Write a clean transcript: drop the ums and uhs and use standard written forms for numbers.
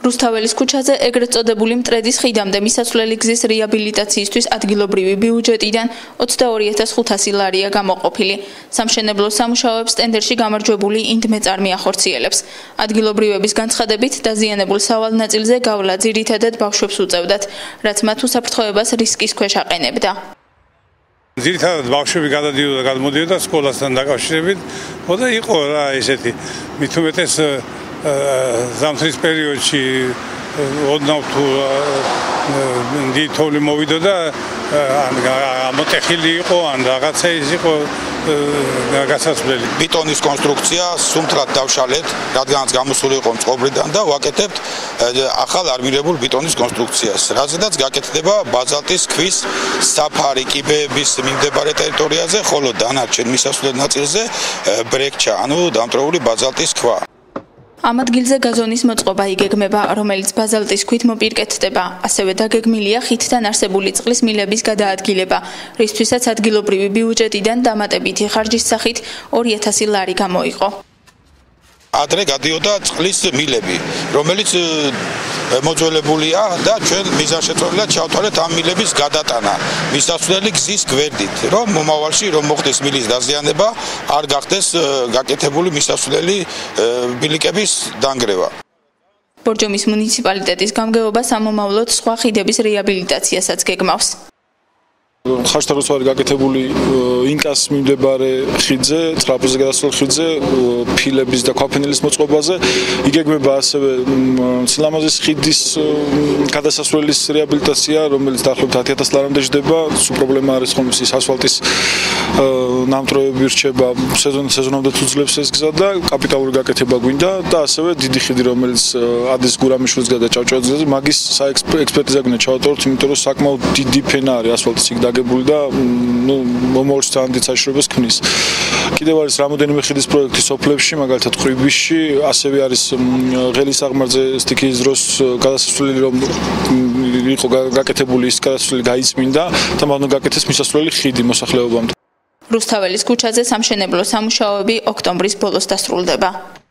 რუსთაველის ქუჩაზე ეგრეთ წოდებული მტრედის ხიდამდე მისასვლელი გზის რეაბილიტაციისთვის ადგილობრივი ბიუჯეტიდან 22,500 ლარია გამოყოფილი. სამშენებლო სამუშაოებს ტენდერში გამარჯვებული ინდმეწარმი ახორციელებს. ადგილობრივების განცხადებით, დაზიანებულ სავალ ნაწილზე გავლა ძირითადად ბავშვებს უწევდათ, რაც მათ უსაფრთხოებას რისკის ქვეშ აყენებდა. ძირითადად ბავშვები გადადიოდა და გადმოდიოდა სკოლასთან დაკავშირებით, და იყო რა ესეთი მით უმეტეს ზამთრის პერიოდში ოდნავ თუ დიდი თოვლი მოვიდოდა ან ამოტეხილი იყო ან რაღაცა ის იყო გასასვლელი. ბეტონის კონსტრუქცია სუმთრად დავშალეთ, რადგანაც გამოსული იყო წყობრიდან და ვაკეთებთ ახალ არმირებულ ბეტონის კონსტრუქციას, რაზედაც გაკეთდება ბაზალტის ქვის საფარი კიბეების მიმდებარე ტერიტორიაზე, ხოლო დანარჩენ მისასვლელ ნაწილზე ბრექჩა, ანუ დამტრეული ბაზალტის ქვა. ამ ადგილზე გაზონის მოწყობა იგეგმება, რომელიც ბაზალტის ქვით მოპირკეთდება. ასევე დაგეგმილია ხიდთან არსებული წყლის მილების გადაადგილება, რისთვისაც ადგილობრივი ბიუჯეტიდან დამატებითი ხარჯის სახით 2,000 ლარი გამოიყო. ადრე გადიოდა წყლის მილები, რომელიც მოძველებულია და ჩვენ მიზანშეწონილად ჩავთვალეთ ამ მილების გადატანა მისასვლელი გზის გვერდით, რომ მომავალში რომ მოხდეს მილის დაზიანება, არ გახდეს გაკეთებული მისასვლელი ბილიკების დანგრევა. ბორჯომის მუნიციპალიტეტის გამგეობა სამომავლოდ სხვა ხიდების რეაბილიტაციასაც გეგმავს. ხაშთაროს ვარი გაკეთებული ინკას მიმდებარე ხიდზე, ტრაპეზზე გადასვლელ ხიდზე, ფილების და ქვაფენილის მოწყობაზე, იგეგმება ასევე სილამაზის ხიდის გადასასვლელის რეაბილიტაცია, რომელიც დაახლოებით 10,000 ლარამდე ჯდება. სულ პრობლემა არის ხოლმე ის ასფალტის ნამტვრევები რჩება სეზონამდე თუ ძლებს ეს გზა და კაპიტალური გაკეთება გვინდა და ასევე დიდი ხიდი, რომელიც ადის გურამიშვილისგან და ჭავჭავაძეზე, მაგის საექსპერტიზა გვინდა ჩავატაროთ, იმიტომ რომ საკმაოდ დიდი ფენა არის ასფალტის იქ დაგებული და მომავალში ძალიან დიდ საშიშროებას ქმნის. კიდევ არის რამოდენიმე ხიდის პროექტი სოფლებში, მაგალითად ხვიბიში, ასევე არის ღელის აღმართზე სტიქიის დროს გადასასვლელი რომ იყო გაკეთებული ის გადასასვლელი გაიწმინდა და მანდ გაკეთეს მისასვლელი ხიდი მოსახლეობამდე. რუსთაველის ქუჩაზე სამშენებლო სამუშაოები ოქტომბრის ბოლოს დასრულდება.